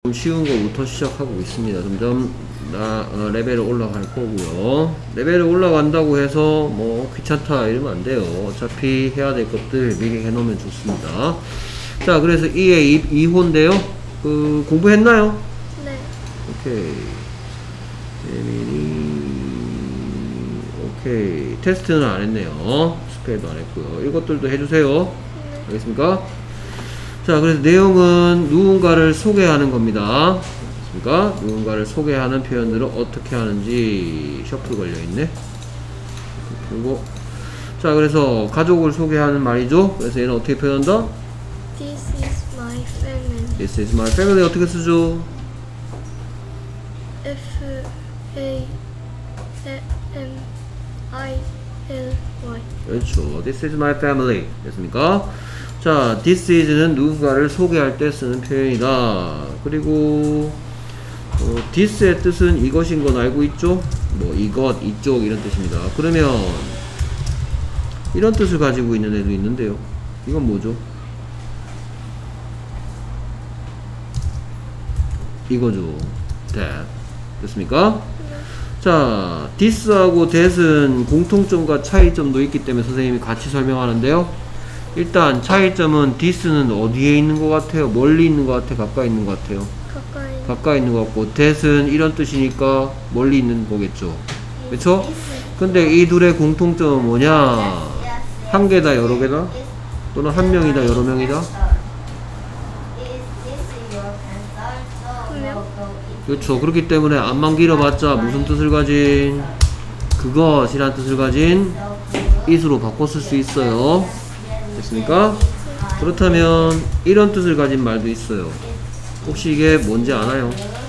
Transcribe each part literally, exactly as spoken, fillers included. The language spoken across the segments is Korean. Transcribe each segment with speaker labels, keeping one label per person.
Speaker 1: 쉬운 거부터 시작하고 있습니다. 점점 나, 어, 레벨이 올라갈 거고요. 레벨이 올라간다고 해서 뭐 귀찮다 이러면 안 돼요. 어차피 해야 될 것들 미리 해놓으면 좋습니다. 자, 그래서 이의 이 호인데요. 그 공부했나요?
Speaker 2: 네.
Speaker 1: 오케이. 재민이. 오케이. 테스트는 안 했네요. 스펠도 안 했고요. 이것들도 해주세요.
Speaker 2: 네.
Speaker 1: 알겠습니까? 자, 그래서 내용은 누군가를 소개하는 겁니다. 알겠습니까? 누군가를 소개하는 표현들을 어떻게 하는지 셔플 걸려있네. 그리고 자, 그래서 가족을 소개하는 말이죠. 그래서 얘는 어떻게 표현한다?
Speaker 2: This is my family.
Speaker 1: This is my family 어떻게 쓰죠?
Speaker 2: F A M I L Y.
Speaker 1: 그렇죠. This is my family. 됐습니까? 자, this is는 누군가를 소개할 때 쓰는 표현이다. 그리고 어, this의 뜻은 이것인 건 알고 있죠? 뭐 이것, 이쪽 이런 뜻입니다. 그러면 이런 뜻을 가지고 있는 애도 있는데요. 이건 뭐죠? 이거죠. that. 됐습니까? 자, this하고 that은 공통점과 차이점도 있기 때문에 선생님이 같이 설명하는데요. 일단 차이점은 this는 어디에 있는 것 같아요? 멀리 있는 것 같아요? 가까이 있는 것 같아요?
Speaker 2: 가까이.
Speaker 1: 가까이 있는 것 같고, that은 이런 뜻이니까 멀리 있는 거겠죠. 그쵸? 근데 이 둘의 공통점은 뭐냐? 한 개다, 여러 개다? 또는 한 명이다, 여러 명이다?
Speaker 2: 한 명?
Speaker 1: 그렇죠. 그렇기 때문에 안만 길어봤자 무슨 뜻을 가진? 그것이란 뜻을 가진 it으로 바꿔 쓸 수 있어요. 됐습니까? 그렇다면 이런 뜻을 가진 말도 있어요. 혹시 이게 뭔지 아나요?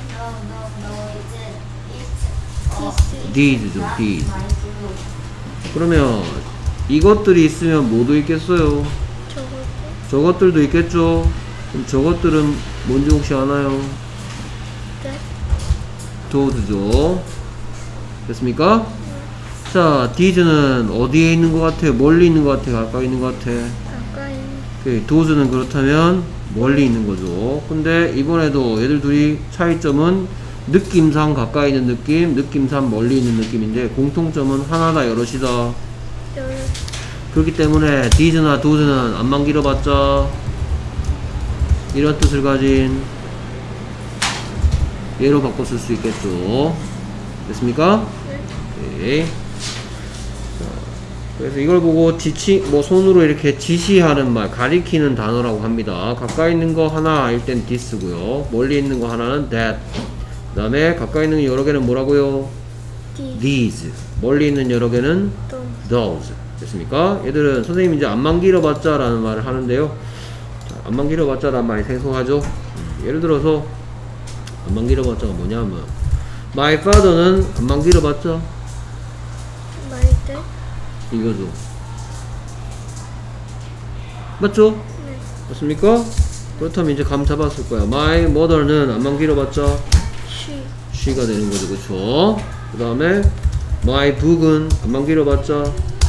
Speaker 1: these죠. these. 그러면 이것들이 있으면 뭐도 있겠어요?
Speaker 2: 저것도.
Speaker 1: 저것들도 있겠죠. 그럼 저것들은 뭔지 혹시 아나요?
Speaker 2: That.
Speaker 1: does죠. 됐습니까? 자, these는 어디에 있는 것 같아요? 멀리 있는 것 같아요? 가까이 있는 것 같아요?
Speaker 2: 가까이.
Speaker 1: 오케이, does는 그렇다면 멀리 있는 거죠. 근데 이번에도 얘들 둘이 차이점은 느낌상 가까이 있는 느낌, 느낌상 멀리 있는 느낌인데 공통점은 하나다, 여럿이다.
Speaker 2: 여러.
Speaker 1: 그렇기 때문에 these나 does는 안만 길어봤자 이런 뜻을 가진 얘로 바꿔 쓸 수 있겠죠. 됐습니까?
Speaker 2: 네.
Speaker 1: 오케이. 그래서 이걸 보고 지치, 뭐 손으로 이렇게 지시하는 말, 가리키는 단어라고 합니다. 가까이 있는 거 하나일 땐 this고요. 멀리 있는 거 하나는 that. 그 다음에 가까이 있는 여러 개는 뭐라고요?
Speaker 2: These.
Speaker 1: these. 멀리 있는 여러 개는
Speaker 2: Those.
Speaker 1: those. 됐습니까? 얘들은 선생님이 이제 안만 길어봤자 라는 말을 하는데요. 자, 안만 길어봤자 라는 말이 생소하죠? 음, 예를 들어서 안만 길어봤자가 뭐냐면 my father는 안만 길어봤자
Speaker 2: My dad.
Speaker 1: 이거죠. 맞죠?
Speaker 2: 네.
Speaker 1: 맞습니까? 그렇다면 이제 감 잡았을 거야. My mother는 안만 길어봤자
Speaker 2: She.
Speaker 1: she가 되는 거죠. 그쵸? 그 다음에 my book은 안만 길어봤자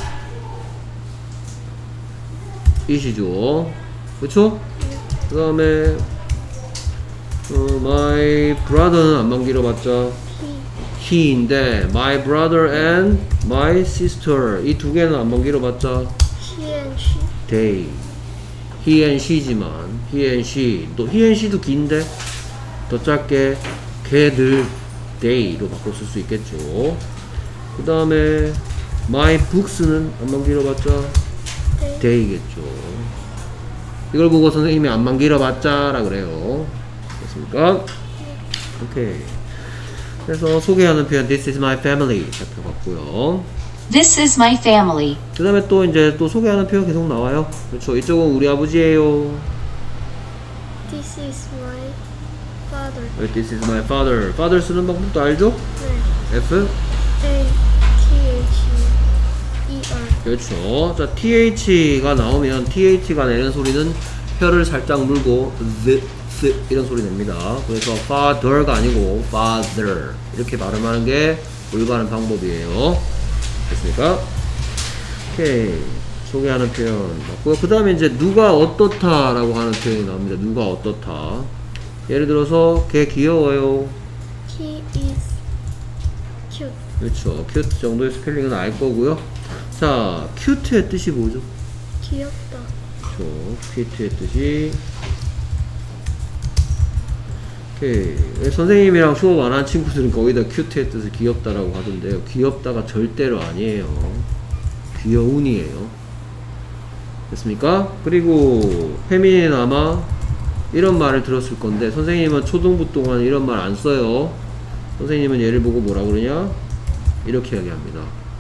Speaker 1: it이죠. 그쵸? 그 다음에 어, my brother는 안만 길어봤자
Speaker 2: He.
Speaker 1: he인데 my brother and my sister 이 두 개는 안만 길어봤자
Speaker 2: He and she.
Speaker 1: they. he and she지만 he and she 또 he and she도 긴데 더 짧게 걔들 they로 바꿔 쓸 수 있겠죠. 그 다음에 my books는 안만 길어봤자
Speaker 2: They.
Speaker 1: they겠죠. 이걸 보고 선생님이 안만 길어봤자 라 그래요. 됐습니까? 오케이. 그래서 소개하는 표현 this is my family 살펴봤고요.
Speaker 3: This is my family.
Speaker 1: 그 다음에 또 이제 또 소개하는 표현 계속 나와요. 그렇죠. 이쪽은 우리 아버지예요.
Speaker 2: This is my father.
Speaker 1: This is my father. father 쓰는 방법도 알죠?
Speaker 2: 네.
Speaker 1: F?
Speaker 2: A T H E R.
Speaker 1: 그렇죠. 자, th가 나오면 th가 내는 소리는 혀를 살짝 물고 the, the 이런 소리 냅니다. 그래서 father가 아니고 father 이렇게 발음하는 게 올바른 방법이에요. 됐습니까? 오케이. 소개하는 표현 맞고요. 그 다음에 이제 누가 어떻다 라고 하는 표현이 나옵니다. 누가 어떻다. 예를 들어서 걔 귀여워요.
Speaker 2: He is cute.
Speaker 1: 그렇죠. cute 정도의 스펠링은 알 거고요. 자, cute의 뜻이 뭐죠?
Speaker 2: 귀엽다.
Speaker 1: 그렇죠. cute의 뜻이 오케이. 선생님이랑 수업 안 한 친구들은 거의 다 cute의 뜻을 귀엽다라고 하던데요. 귀엽다가 절대로 아니에요. 귀여운이에요. 됐습니까? 그리고 혜민이는 아마 이런 말을 들었을 건데, 선생님은 초등부 동안 이런 말 안 써요. 선생님은 얘를 보고 뭐라 그러냐? 이렇게 이야기합니다.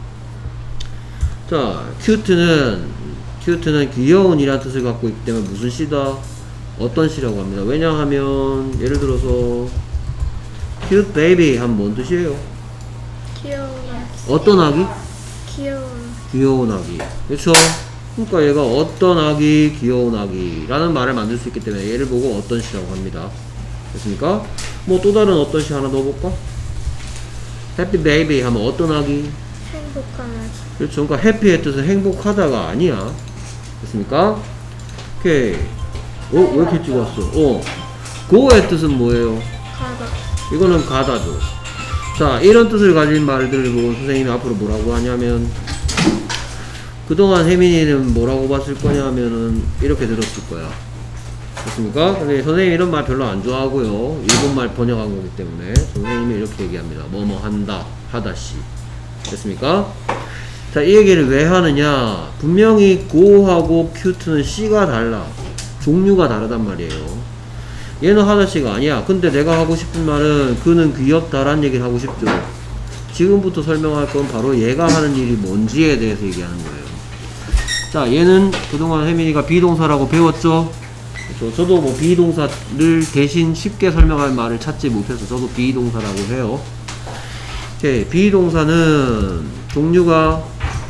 Speaker 1: 자, cute는 cute는 귀여운이란 뜻을 갖고 있기 때문에 무슨 시다? 어떤 시라고 합니다. 왜냐하면 예를 들어서 cute baby 하면 뭔 뜻이에요?
Speaker 2: 귀여운 아기.
Speaker 1: 어떤 아기?
Speaker 2: 귀여운.
Speaker 1: 귀여운 아기. 그렇죠? 그러니까 얘가 어떤 아기, 귀여운 아기 라는 말을 만들 수 있기 때문에 얘를 보고 어떤 시라고 합니다. 됐습니까? 뭐 또 다른 어떤 시 하나 넣어볼까? happy baby 하면 어떤 아기?
Speaker 2: 행복한 아기.
Speaker 1: 그렇죠. 그러니까 happy의 뜻은 행복하다가 아니야. 됐습니까? 오케이. 어? 왜 이렇게 찍었어? 어. go의 뜻은 뭐예요?
Speaker 2: 가다.
Speaker 1: 이거는 가다죠. 자, 이런 뜻을 가진 말들을 보고 선생님이 앞으로 뭐라고 하냐면, 그동안 혜민이는 뭐라고 봤을 거냐면은 이렇게 들었을 거야. 됐습니까? 근데 선생님이 이런 말 별로 안 좋아하고요. 일본말 번역한 거기 때문에 선생님이 이렇게 얘기합니다. 뭐뭐 한다, 하다시. 됐습니까? 자, 이 얘기를 왜 하느냐? 분명히 go하고 cute는 시가 달라. 종류가 다르단 말이에요. 얘는 하다시가 아니야. 근데 내가 하고 싶은 말은 그는 귀엽다란 얘기를 하고 싶죠. 지금부터 설명할 건 바로 얘가 하는 일이 뭔지에 대해서 얘기하는 거예요. 자, 얘는 그동안 혜민이가 비동사라고 배웠죠? 그렇죠? 저도 뭐 비동사를 대신 쉽게 설명할 말을 찾지 못해서 저도 비동사라고 해요. 오케이. 비동사는 종류가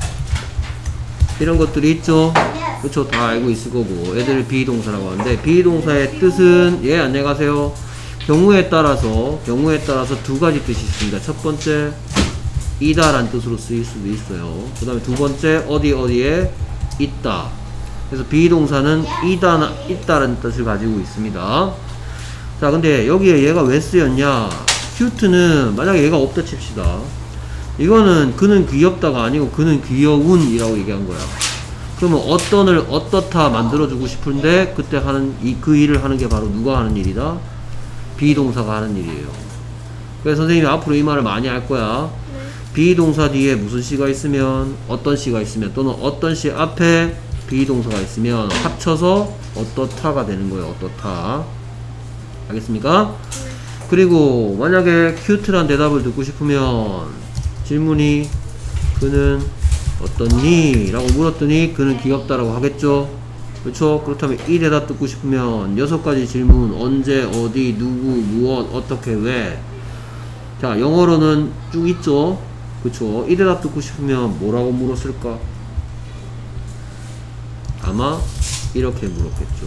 Speaker 1: 이런 것들이 있죠? 그쵸? 다 알고 있을 거고 애들을 비동사라고 하는데, 비동사의 뜻은, 예, 안녕히 가세요. 경우에 따라서 경우에 따라서 두 가지 뜻이 있습니다. 첫 번째, 이다 라는 뜻으로 쓰일 수도 있어요. 그 다음에 두 번째, 어디 어디에 있다. 그래서 비동사는 이다, 있다라는 뜻을 가지고 있습니다. 자, 근데 여기에 얘가 왜 쓰였냐? cute는 만약에 얘가 없다 칩시다. 이거는 그는 귀엽다가 아니고 그는 귀여운이라고 얘기한 거야. 그러면 어떤을 어떻다 만들어주고 싶은데, 그때 하는 이 그 일을 하는 게 바로 누가 하는 일이다? 비동사가 하는 일이에요. 그래서 선생님이 앞으로 이 말을 많이 할 거야.
Speaker 2: 네.
Speaker 1: 비동사 뒤에 무슨 시가 있으면, 어떤 시가 있으면, 또는 어떤 시 앞에 비동사가 있으면 합쳐서 어떻다가 되는 거예요. 어떻다. 알겠습니까?
Speaker 2: 네.
Speaker 1: 그리고 만약에 cute란 대답을 듣고 싶으면 질문이 그는 어떻니? 라고 물었더니 그는 귀엽다라고 하겠죠? 그렇죠? 그렇다면 이 대답 듣고 싶으면 여섯 가지 질문, 언제, 어디, 누구, 무엇, 어떻게, 왜. 자, 영어로는 쭉 있죠? 그렇죠? 이 대답 듣고 싶으면 뭐라고 물었을까? 아마 이렇게 물었겠죠.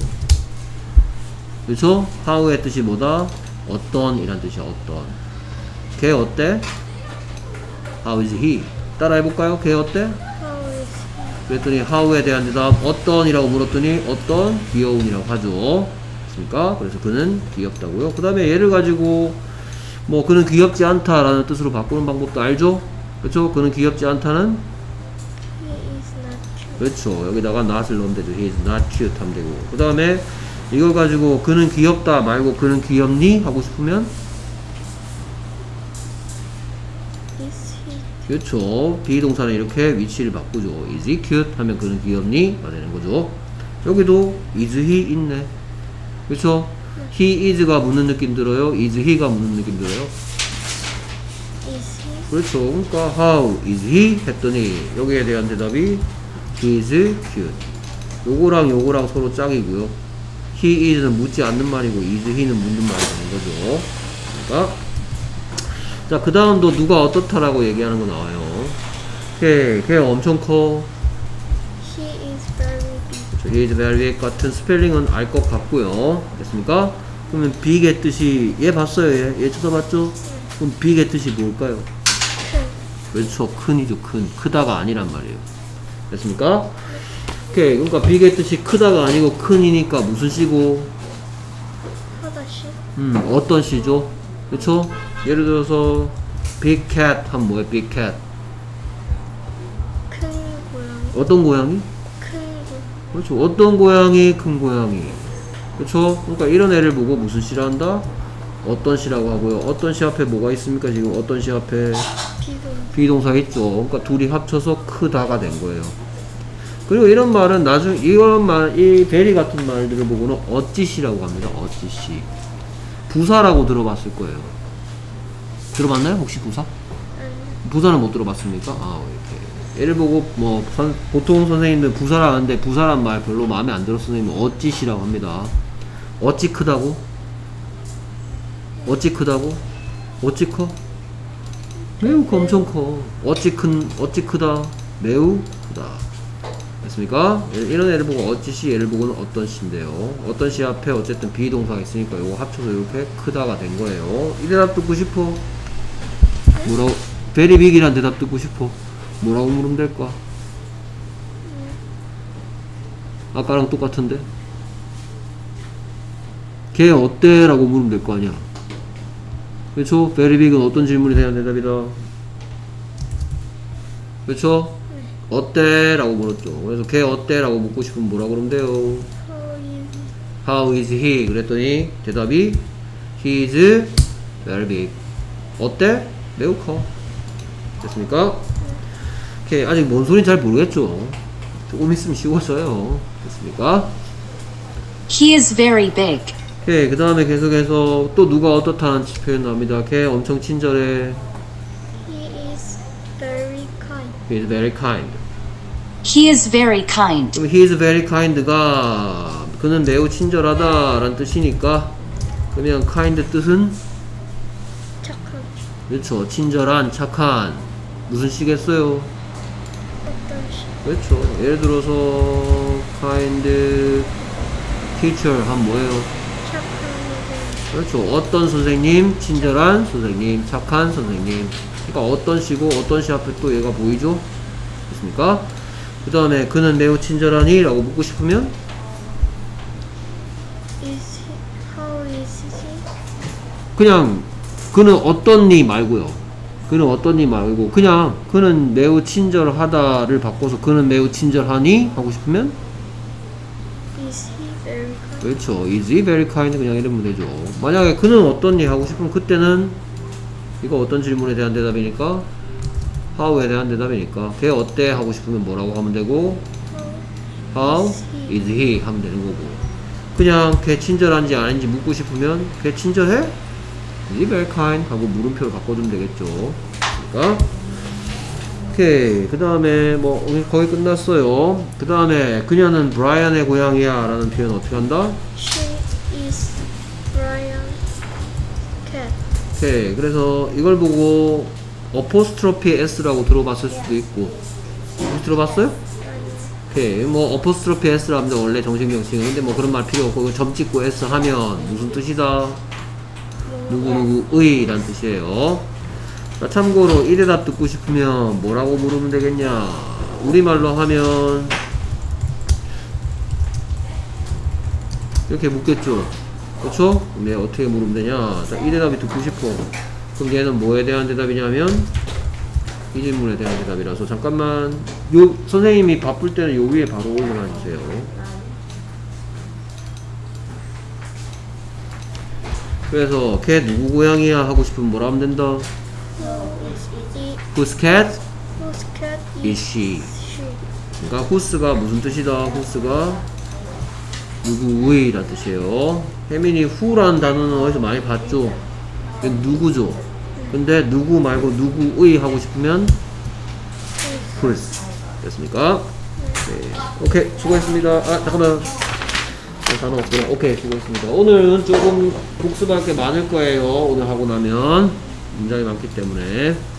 Speaker 1: 그렇죠? how의 뜻이 뭐다? 어떤 이란 뜻이야. 어떤. 걔 어때? How is he? 따라 해볼까요? 걔 어때?
Speaker 2: How is he?
Speaker 1: 그랬더니 how에 대한 대답 어떤 이라고 물었더니 어떤? 귀여운이라고 하죠. 됐습니까? 그래서 그는 귀엽다고요. 그 다음에 얘를 가지고 뭐 그는 귀엽지 않다 라는 뜻으로 바꾸는 방법도 알죠? 그렇죠? 그는 귀엽지 않다는?
Speaker 2: He is not cute.
Speaker 1: 그렇죠. 여기다가 not을 넣으면 되죠. He is not cute 하면 되고. 그 다음에 이걸 가지고 그는 귀엽다 말고 그는 귀엽니? 하고 싶으면?
Speaker 2: Is he?
Speaker 1: 그렇죠. 비동사는 이렇게 위치를 바꾸죠. Is he cute? 하면 그는 귀엽니? 가 되는 거죠. 여기도 is he 있네. 그렇죠? he is가 묻는 느낌 들어요? is he가 묻는 느낌 들어요?
Speaker 2: Is he?
Speaker 1: 그렇죠. 그러니까 how is he? 했더니 여기에 대한 대답이 he is cute. 요거랑 요거랑 서로 짝이고요. he is는 묻지 않는 말이고 is he는 묻는 말이 되는 거죠. 그러니까 자, 그 다음도 누가 어떻다라고 얘기하는 거 나와요. 걔, 걔 엄청 커.
Speaker 2: He is very big.
Speaker 1: he is very big 같은 스펠링은 알 것 같고요. 됐습니까? 그러면 big의 뜻이, 얘 봤어요? 얘, 얘 쳐다봤죠? 그럼 big의 뜻이 뭘까요?
Speaker 2: 큰.
Speaker 1: 그렇죠. 큰이죠. 큰. 크다가 아니란 말이에요. 됐습니까? 오케이. 그러니까 big의 뜻이 크다가 아니고 큰이니까 무슨 시고?
Speaker 2: 하다시.
Speaker 1: 음, 어떤 시죠? 그쵸? 예를 들어서 big cat 하면 뭐예요? big cat.
Speaker 2: 큰 고양이.
Speaker 1: 어떤 고양이?
Speaker 2: 큰 고.
Speaker 1: 그렇죠. 어떤 고양이, 큰 고양이. 그렇죠. 그러니까 이런 애를 보고 무슨 시라 한다? 어떤 시라고 하고요. 어떤 시 앞에 뭐가 있습니까? 지금 어떤 시 앞에
Speaker 2: 비동.
Speaker 1: 비동사 있죠. 그러니까 둘이 합쳐서 크다가 된 거예요. 그리고 이런 말은 나중 이런 말, 이 very 같은 말들을 보고는 어찌시라고 합니다. 어찌시. 부사라고 들어봤을 거예요. 들어봤나요? 혹시 부사?
Speaker 2: 아니.
Speaker 1: 부사는 못 들어봤습니까? 아, 이렇게. 얘를 보고, 뭐, 선, 보통 선생님들 부사라 하는데, 부사란 말 별로 마음에 안 들어서 선생님은 어찌시라고 합니다. 어찌 크다고? 어찌 크다고? 어찌 커? 매우 커, 엄청 커. 어찌 큰, 어찌 크다? 매우 크다. 됐습니까? 이런 애를 보고 어찌시, 얘를 보고는 어떤 시인데요. 어떤 시 앞에 어쨌든 비동사가 있으니까 요거 합쳐서 이렇게 크다가 된 거예요. 이 대답 듣고 싶어? 뭐라고? very big이란 대답 듣고 싶어? 뭐라고 물으면 될까? 아까랑 똑같은데? 걔 어때? 라고 물으면 될 거 아니야. 그렇죠? very big은 어떤 질문에 대한 대답이다. 그렇죠? 어때? 라고 물었죠. 그래서 걔 어때? 라고 묻고 싶으면 뭐라 그러면 돼요?
Speaker 2: How is
Speaker 1: How is he? 그랬더니 대답이 He is very big. 어때? 매우 커. 됐습니까? 오케이. 아직 뭔 소리인지 잘 모르겠죠. 조금 있으면 쉬워져요. 됐습니까?
Speaker 3: He is very big.
Speaker 1: 오케이. 그 다음에 계속해서 또 누가 어떻다는 표현 나옵니다. 걔 엄청 친절해.
Speaker 2: he is very kind.
Speaker 1: He is very kind.
Speaker 3: He is very kind.
Speaker 1: 그럼 he is very kind가 그는 매우 친절하다 라는 뜻이니까 그러면 kind 뜻은
Speaker 2: 착한.
Speaker 1: 그렇죠. 친절한, 착한. 무슨 시겠어요?
Speaker 2: 어떤 시.
Speaker 1: 그렇죠. 예를 들어서 kind teacher 하면 뭐예요?
Speaker 2: 착한 선생님.
Speaker 1: 그렇죠. 어떤 선생님, 친절한 선생님, 착한 선생님. 그러니까 어떤 시고 어떤 시 앞에 또 얘가 보이죠? 됐습니까? 그 다음에 그는 매우 친절하니? 라고 묻고 싶으면
Speaker 2: Is he, how is he?
Speaker 1: 그냥 그는 어떤니 말고요. 그는 어떤니 말고 그냥 그는 매우 친절하다를 바꿔서 그는 매우 친절하니? 하고 싶으면
Speaker 2: Is he very kind?
Speaker 1: 그렇죠. Is he very kind? 그냥 이러면 되죠. 만약에 그는 어떤니? 하고 싶으면 그때는 이거 어떤 질문에 대한 대답이니까 how에 대한 대답이니까 걔 어때? 하고 싶으면 뭐라고 하면 되고 how is he? 하면 되는 거고 그냥 걔 친절한지 아닌지 묻고 싶으면 걔 친절해? Is he very kind? 하고 물음표를 바꿔주면 되겠죠. 그러니까 오케이. 그 다음에 뭐 거의 끝났어요. 그 다음에 그녀는 브라이언의 고양이야 라는 표현 어떻게 한다?
Speaker 2: She is Brian cat.
Speaker 1: 오케이. 그래서 이걸 보고 어포스트로피 S라고 들어봤을 수도 있고 혹시 들어봤어요? 오케이. 뭐 어포스트로피 S라 하면 원래 정식 명칭은 근데 뭐 그런 말 필요 없고 점 찍고 S 하면 무슨 뜻이다? 누구누구의 라는 뜻이에요. 자, 참고로 이 대답 듣고 싶으면 뭐라고 물으면 되겠냐? 우리말로 하면 이렇게 묻겠죠. 그렇죠? 네, 어떻게 물으면 되냐? 자, 이 대답이 듣고 싶어. 그럼 얘는 뭐에 대한 대답이냐면 이 질문에 대한 대답이라서 잠깐만 요 선생님이 바쁠 때는 요 위에 바로 올려놔 주세요. 그래서 걔 누구 고양이야 하고 싶으면 뭐라 하면 된다? Whose cat
Speaker 2: Whose cat
Speaker 1: is she?
Speaker 2: she?
Speaker 1: 그러니까 whose가 무슨 뜻이다? whose가 누구의 라는 뜻이에요. 혜민이 who라는 단어는 어디서 많이 봤죠? 누구죠? 근데 누구 말고 누구의 하고 싶으면 whose 됐습니까? 네. 오케이 수고했습니다. 아 잠깐만 단어 없구나. 오케이 수고했습니다. 오늘은 조금 복습할 게 많을 거예요. 오늘 하고 나면 문장이 많기 때문에